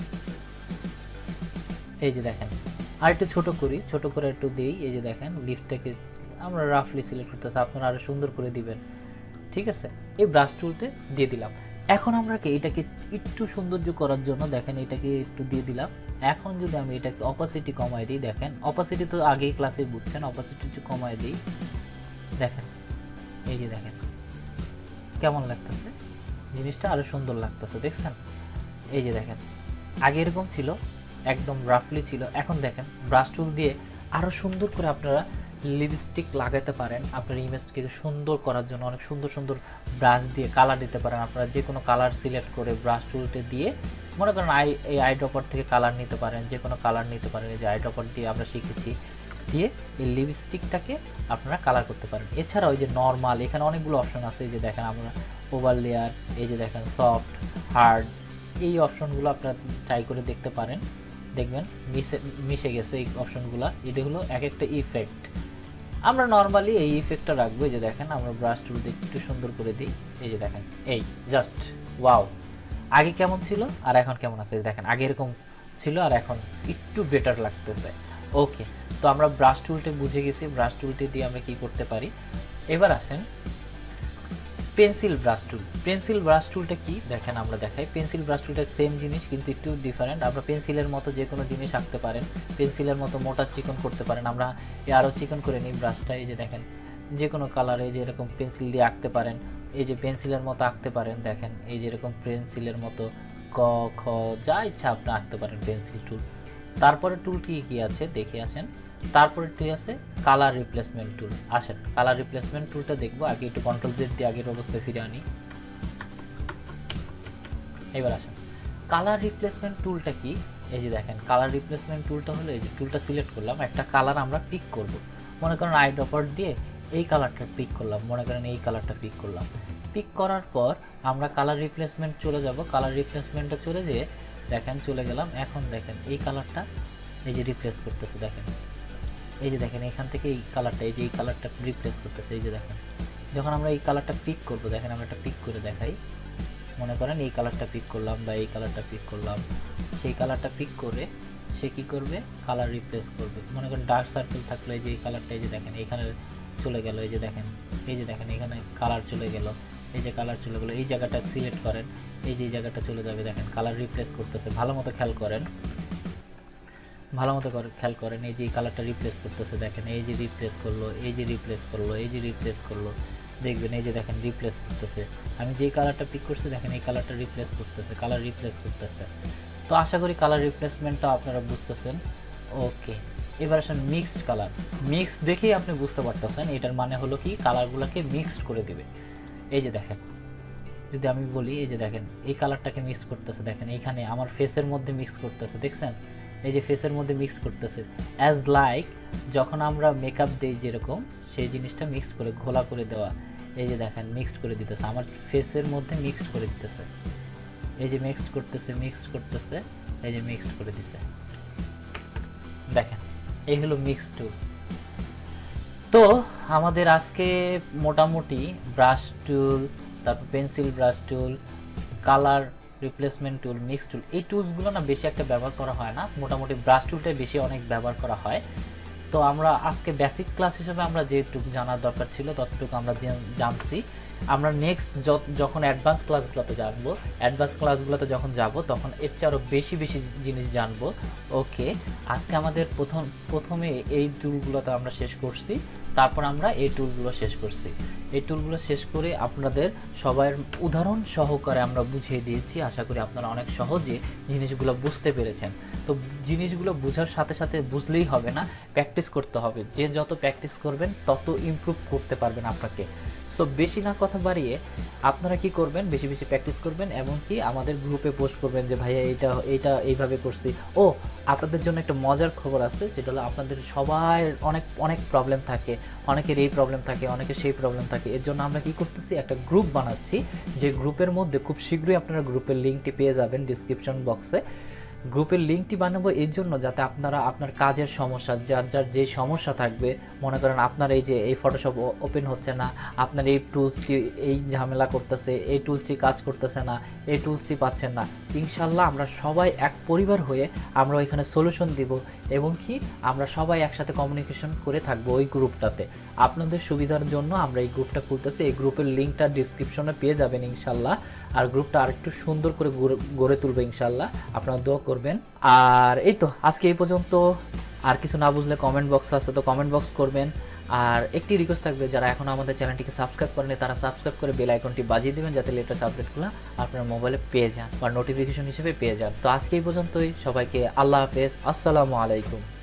Speaker 1: এই যে দেখেন আর একটু ছোটো করি, ছোটো করে একটু দিই। এই যে দেখেন লিপসটাকে আমরা রাফলি সিলেক্ট করতেছি, আপনারা আরও সুন্দর করে দিবেন। ঠিক আছে, এই ব্রাশ টুলতে দিয়ে দিলাম। এখন আমরা কি এটাকে একটু সৌন্দর্য করার জন্য দেখেন এটাকে একটু দিয়ে দিলাম। এখন যদি আমি এটাকে অপাসিটি কমাই দিই, দেখেন অপাসিটি তো আগেই ক্লাসে বুঝছেন, অপাসিটি একটু কমাই দিই। দেখেন এই যে দেখেন কেমন লাগতেছে, জিনিসটা আরও সুন্দর লাগতেছে। দেখছেন এই যে দেখেন আগে এরকম ছিল, একদম রাফলি ছিল। এখন দেখেন ব্রাশ টুল দিয়ে আরও সুন্দর করে আপনারা লিপস্টিক লাগাতে পারেন। আপনার ইমেজকে সুন্দর করার জন্য অনেক সুন্দর সুন্দর ব্রাশ দিয়ে কালার দিতে পারেন। আপনারা যে কোনো কালার সিলেক্ট করে ব্রাশ টুলটা দিয়ে মনে করেন আই এই আই ড্রপার থেকে কালার নিতে পারেন, যে কোনো কালার নিতে পারেন। এই যে আই ড্রপার দিয়ে আমরা শিখেছি দিয়ে এই লিপস্টিকটাকে আপনারা কালার করতে পারেন। এছাড়াও এই যে নর্মাল, এখানে অনেকগুলো অপশন আছে। এই যে দেখেন আমরা ওভার লেয়ার, এই যে দেখেন সফট, হার্ড, এই অপশনগুলো আপনারা ট্রাই করে দেখতে পারেন, দেখবেন মিশে মিশে গেছে এই অপশনগুলো। এটা হলো এক একটা ইফেক্ট। আমরা নর্মালি এই ইফেক্টটা রাখবো। এই যে দেখেন আমরা ব্রাশ টুল দিয়ে একটু সুন্দর করে দিই। এই যে দেখেন এই জাস্ট ওয়াও, আগে কেমন ছিল আর এখন কেমন আছে দেখেন। আগে এরকম ছিল আর এখন একটু বেটার লাগতেছে। ওকে, তো আমরা ব্রাশ টুলটা বুঝে গেছি। ব্রাশ টুলটি দিয়ে আমরা কি করতে পারি, এবার আসেন pencil brush tool. Pencil brush টুলটা কি দেখেন আমরা দেখাই। পেন্সিল ব্রাশ টুলটা সেম জিনিস কিন্তু একটু ডিফারেন্ট। আমরা পেন্সিলের মতো যে কোনো জিনিস আঁকতে পারেন, পেন্সিলের মতো মোটা চিকন করতে পারেন। আমরা আরও চিকন করে নিই ব্রাশটা। এই যে দেখেন যে কোনো কালারে যে এরকম পেন্সিল দিয়ে আঁকতে পারেন। এই যে পেন্সিলের মতো আঁকতে পারেন, দেখেন এই যে এরকম পেন্সিলের মতো ক খ যা ইচ্ছা আপনি আঁকতে পারেন পেন্সিল টুল। তারপরে টুল কি কি আছে দেখে আসেন। তারপরে টুল আছে কালার রিপ্লেসমেন্ট টুল। আসেন কালার রিপ্লেসমেন্ট টুলটা দেখবো। আগে একটু কন্ট্রোল জেড দিয়ে আগের অবস্থায় ফিরে আনি। এবার আসেন কালার রিপ্লেসমেন্ট টুলটা কি। এই যে দেখেন কালার রিপ্লেসমেন্ট টুলটা হলো এই যে টুলটা সিলেক্ট করলাম, একটা কালার আমরা পিক করব। মনে করেন আই ড্রপার দিয়ে এই কালারটা পিক করলাম, মনে করেন এই কালারটা পিক করলাম। পিক করার পর আমরা কালার রিপ্লেসমেন্ট চলে যাব। কালার রিপ্লেসমেন্টটা চলে যেয়ে দেখেন চলে গেলাম। এখন দেখেন এই কালারটা এই যে রিপ্লেস করতেছে, দেখেন এই যে দেখেন এখান থেকে এই কালারটা এই যে এই কালারটা রিপ্লেস করতেছে। এই যে দেখেন যখন আমরা এই কালারটা পিক করব, দেখেন আমরা একটা পিক করে দেখাই। মনে করেন এই কালারটা পিক করলাম বা এই কালারটা পিক করলাম, সেই কালারটা পিক করে সে কি করবে, কালার রিপ্লেস করবে। মনে করেন ডার্ক সার্কেল থাকলে এই যে এই কালারটা এই যে দেখেন এখানে চলে গেল। এই যে দেখেন এই যে দেখেন এখানে কালার চলে গেল, এই যে কালার চলে গেল। এই জায়গাটা সিলেক্ট করেন, এই যে এই জায়গাটা চলে যাবে। দেখেন কালার রিপ্লেস করতেছে, ভালো মতো খেয়াল করেন, ভালো মতো খেয়াল করেন। এই যে এই কালারটা রিপ্লেস করতেছে, দেখেন এই যে রিপ্লেস করলো, এই যে রিপ্লেস করলো, এই যে রিপ্লেস করলো, দেখবেন এই যে দেখেন রিপ্লেস করতেছে। আমি যেই কালারটা পিক করছি দেখেন এই কালারটা রিপ্লেস করতেছে, কালার রিপ্লেস করতেছে। তো আশা করি কালার রিপ্লেসমেন্টটা আপনারা বুঝতেছেন। ওকে, এবার আসেন মিক্সড কালার। মিক্স দেখেই আপনি বুঝতে পারতেছেন এটার মানে হলো কি কালারগুলোকে মিক্সড করে দিবে। এই যে দেখেন যদি আমি বলি এই যে দেখেন এই কালারটাকে মিক্স করতেছে, দেখেন এইখানে আমার ফেসের মধ্যে মিক্স করতেছে, দেখছেন এই যে ফেসের মধ্যে মিক্স করতেছে। অ্যাজ লাইক যখন আমরা মেকআপ দিই যেরকম সেই জিনিসটা মিক্স করে ঘোলা করে দেওয়া। এই যে দেখেন মিক্সড করে দিতেছে, আমার ফেসের মধ্যে মিক্সড করে দিতেছে। এই যে মিক্সড করতেছে মিক্সড করতেছে এই যে মিক্সড করে দিছে। দেখেন এই হলো মিক্স টুল। তো আমাদের আজকে মোটামুটি ব্রাশ টুল, তারপর pencil brush tool, colour replacement tool, mix tool, এই টুলসগুলো না বেশি একটা ব্যবহার করা হয় না। মোটামুটি ব্রাশ টুলটাই বেশি অনেক ব্যবহার করা হয়। তো আমরা আজকে বেসিক ক্লাস হিসেবে আমরা যেটুকু জানার দরকার ছিল ততটুকু আমরা জানছি। আমরা নেক্সট যখন অ্যাডভান্স ক্লাসগুলোতে জানবো, অ্যাডভান্স ক্লাসগুলোতে যখন যাব তখন এর চেয়ে আরও বেশি বেশি জিনিস জানবো। ওকে, আজকে আমাদের প্রথম প্রথমে এই টুলগুলোতে আমরা শেষ করছি, তারপর আমরা এই টুলগুলো শেষ করছি। এই টুলগুলো শেষ করে আপনাদের সবার উদাহরণ সহকারে আমরা বুঝিয়ে দিয়েছি। আশা করি আপনারা অনেক সহজে জিনিসগুলো বুঝতে পেরেছেন। তো জিনিসগুলো বোঝার সাথে সাথে বুঝলেই হবে না, প্র্যাকটিস করতে হবে। যে যত প্র্যাকটিস করবেন তত ইমপ্রুভ করতে পারবেন আপনাকে। সো বেশি না কথা বাড়িয়ে আপনারা কি করবেন, বেশি বেশি প্র্যাকটিস করবেন এবং কি আমাদের গ্রুপে পোস্ট করবেন যে ভাইয়া এইটা এইটা এইভাবে করছি। ও আপনাদের জন্য একটা মজার খবর আছে, যেটা হলো আপনাদের সবাই অনেক অনেক প্রবলেম থাকে, অনেকের এই প্রবলেম থাকে, অনেকের সেই প্রবলেম থাকে। এর জন্য আমরা কি করতেছি, একটা গ্রুপ বানাচ্ছি। যে গ্রুপের মধ্যে খুব শীঘ্রই আপনারা গ্রুপের লিঙ্কটি পেয়ে যাবেন ডিসক্রিপশন বক্সে। গ্রুপের লিঙ্কটি বানাবো এর জন্য যাতে আপনারা আপনার কাজের সমস্যা, যার যার যে সমস্যা থাকবে, মনে করেন আপনার এই যে এই ফটোশপ ওপেন হচ্ছে না, আপনার এই টুলসটি এই ঝামেলা করতেছে, এই টুলসটি কাজ করতেছে না, এই টুলসটি পাচ্ছেন না, ইনশাল্লাহ আমরা সবাই এক পরিবার হয়ে আমরা ওইখানে সলিউশন দিব এবং কি আমরা সবাই একসাথে কমিউনিকেশন করে থাকবো ওই গ্রুপটাতে। আপনাদের সুবিধার জন্য আমরা এই গ্রুপটা খুলতেছি। এই গ্রুপের লিঙ্কটা ডিসক্রিপশনে পেয়ে যাবেন ইনশাল্লাহ। আর গ্রুপটা আরেকটু সুন্দর করে গড়ে তুলবে ইনশাল্লাহ, আপনারা দোয়া করবেন। আর এই তো আজকে এই পর্যন্ত। আর কিছু না বুঝলে কমেন্ট বক্স আছে, তো কমেন্ট বক্স করবেন। আর একটি রিকোয়েস্ট থাকবে, যারা এখনও আমাদের চ্যানেলটিকে সাবস্ক্রাইব করেনি তারা সাবস্ক্রাইব করে বেল আইকনটি বাজিয়ে দেবেন যাতে লেটেস্ট আপডেটগুলো আপনার মোবাইলে পেয়ে যান বা নোটিফিকেশন হিসেবে পেয়ে যান। তো আজকে এই পর্যন্তই, সবাইকে আল্লাহ হাফেজ, আসসালামু আলাইকুম।